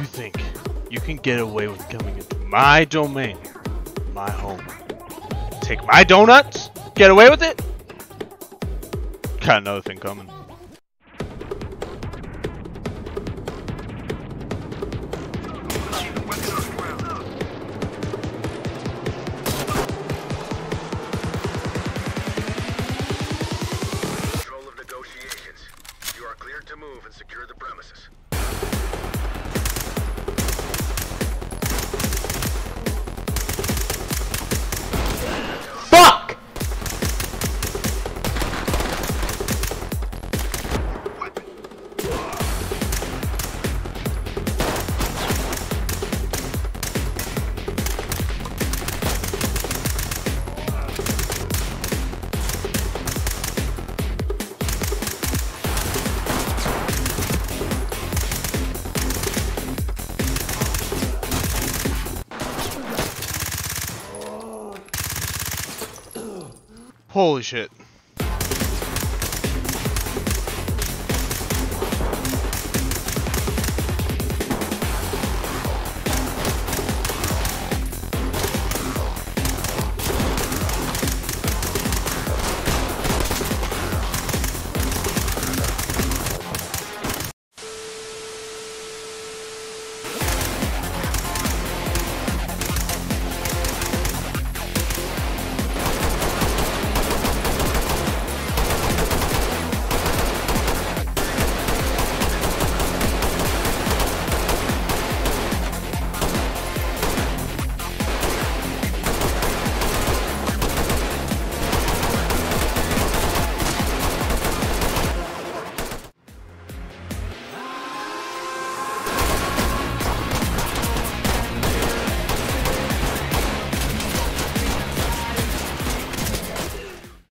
You think you can get away with coming into my domain, my home, take my donuts, get away with it? Got another thing coming. Control of negotiations. You are cleared to move and secure the premises. Fuck! Holy shit.